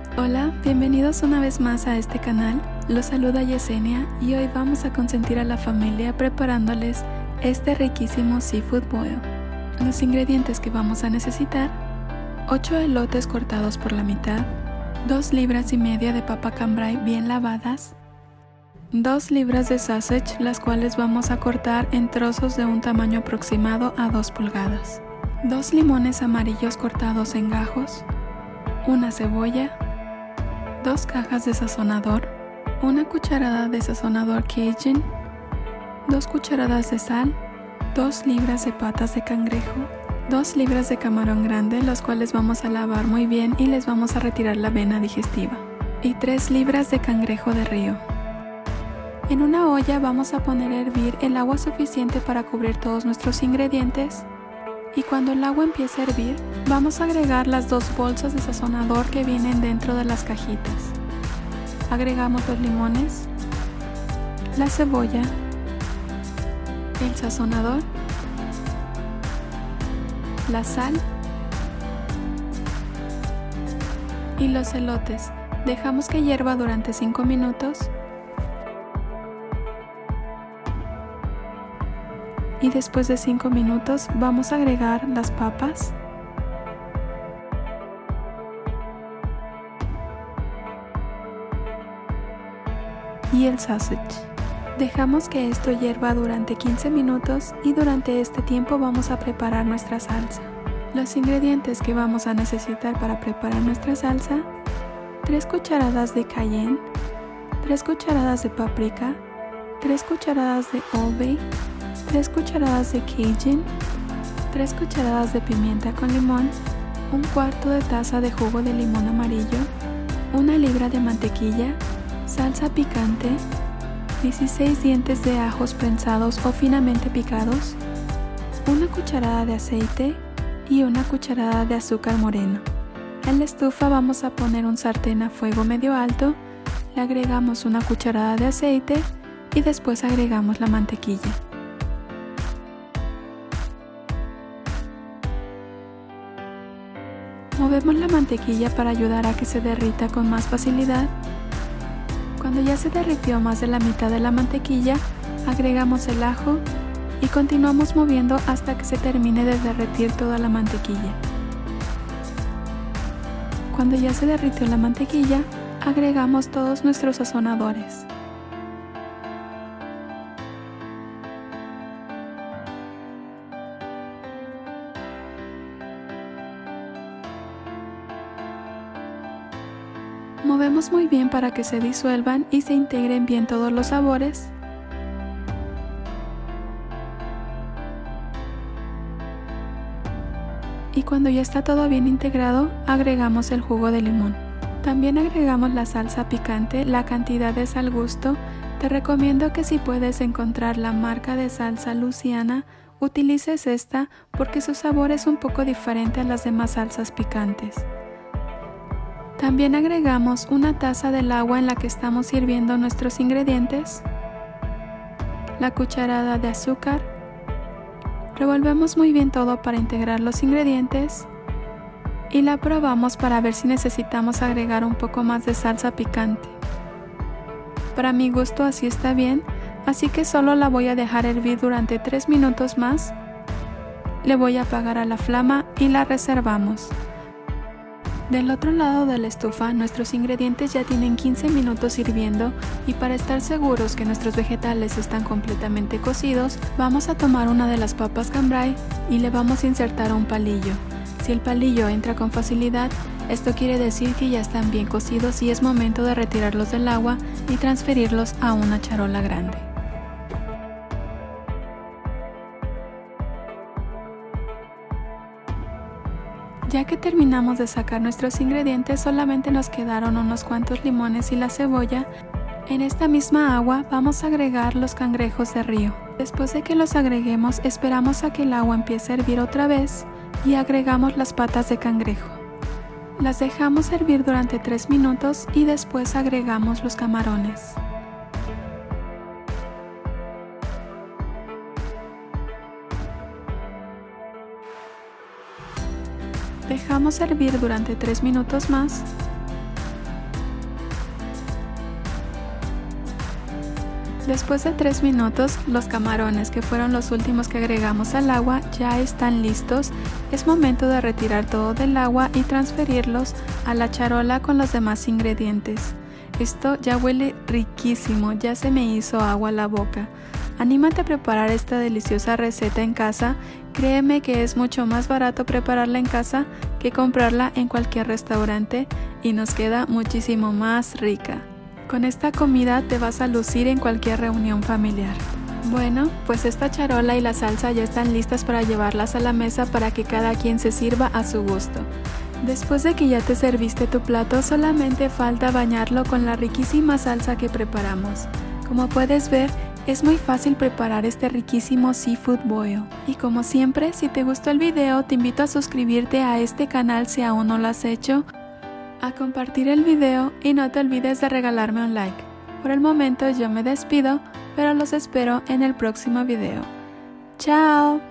Hola, bienvenidos una vez más a este canal. Los saluda Yesenia y hoy vamos a consentir a la familia preparándoles este riquísimo seafood boil. Los ingredientes que vamos a necesitar: 8 elotes cortados por la mitad, 2 libras y media de papa cambray bien lavadas, 2 libras de sausage, las cuales vamos a cortar en trozos de un tamaño aproximado a 2 pulgadas, 2 limones amarillos cortados en gajos, una cebolla, 2 cajas de sazonador, 1 cucharada de sazonador Cajun, 2 cucharadas de sal, 2 libras de patas de cangrejo, 2 libras de camarón grande, los cuales vamos a lavar muy bien y les vamos a retirar la vena digestiva, y 3 libras de cangrejo de río. En una olla vamos a poner a hervir el agua suficiente para cubrir todos nuestros ingredientes. Y cuando el agua empiece a hervir, vamos a agregar las 2 bolsas de sazonador que vienen dentro de las cajitas. Agregamos los limones, la cebolla, el sazonador, la sal y los elotes. Dejamos que hierva durante 5 minutos. Y después de 5 minutos vamos a agregar las papas, y el sausage. Dejamos que esto hierva durante 15 minutos y durante este tiempo vamos a preparar nuestra salsa. Los ingredientes que vamos a necesitar para preparar nuestra salsa: 3 cucharadas de cayenne, 3 cucharadas de paprika, 3 cucharadas de Old Bay, 3 cucharadas de Cajun, 3 cucharadas de pimienta con limón, 1/4 de taza de jugo de limón amarillo, 1 libra de mantequilla, salsa picante, 16 dientes de ajos prensados o finamente picados, 1 cucharada de aceite y 1 cucharada de azúcar moreno. En la estufa vamos a poner un sartén a fuego medio alto, le agregamos 1 cucharada de aceite y después agregamos la mantequilla. Movemos la mantequilla para ayudar a que se derrita con más facilidad. Cuando ya se derritió más de la mitad de la mantequilla, agregamos el ajo y continuamos moviendo hasta que se termine de derretir toda la mantequilla. Cuando ya se derritió la mantequilla, agregamos todos nuestros sazonadores. Movemos muy bien para que se disuelvan y se integren bien todos los sabores. Y cuando ya está todo bien integrado, agregamos el jugo de limón. También agregamos la salsa picante, la cantidad es al gusto. Te recomiendo que si puedes encontrar la marca de salsa Luciana, utilices esta porque su sabor es un poco diferente a las demás salsas picantes. También agregamos 1 taza del agua en la que estamos hirviendo nuestros ingredientes, la cucharada de azúcar. Revolvemos muy bien todo para integrar los ingredientes y la probamos para ver si necesitamos agregar un poco más de salsa picante. Para mi gusto así está bien, así que solo la voy a dejar hervir durante 3 minutos más. Le voy a apagar a la flama y la reservamos. Del otro lado de la estufa, nuestros ingredientes ya tienen 15 minutos hirviendo y para estar seguros que nuestros vegetales están completamente cocidos, vamos a tomar una de las papas cambray y le vamos a insertar un palillo. Si el palillo entra con facilidad, esto quiere decir que ya están bien cocidos y es momento de retirarlos del agua y transferirlos a una charola grande. Ya que terminamos de sacar nuestros ingredientes, solamente nos quedaron unos cuantos limones y la cebolla. En esta misma agua vamos a agregar los cangrejos de río. Después de que los agreguemos, esperamos a que el agua empiece a hervir otra vez y agregamos las patas de cangrejo. Las dejamos hervir durante 3 minutos y después agregamos los camarones. Dejamos hervir durante 3 minutos más Después de 3 minutos, los camarones, que fueron los últimos que agregamos al agua, ya están listos. Es momento de retirar todo del agua y transferirlos a la charola con los demás ingredientes. Esto ya huele riquísimo, ya se me hizo agua a la boca. Anímate a preparar esta deliciosa receta en casa. Créeme que es mucho más barato prepararla en casa que comprarla en cualquier restaurante y nos queda muchísimo más rica. Con esta comida te vas a lucir en cualquier reunión familiar. Bueno, pues esta charola y la salsa ya están listas para llevarlas a la mesa para que cada quien se sirva a su gusto. Después de que ya te serviste tu plato, solamente falta bañarlo con la riquísima salsa que preparamos. Como puedes ver, es muy fácil preparar este riquísimo seafood boil. Y como siempre, si te gustó el video, te invito a suscribirte a este canal si aún no lo has hecho, a compartir el video y no te olvides de regalarme un like. Por el momento yo me despido, pero los espero en el próximo video. ¡Chao!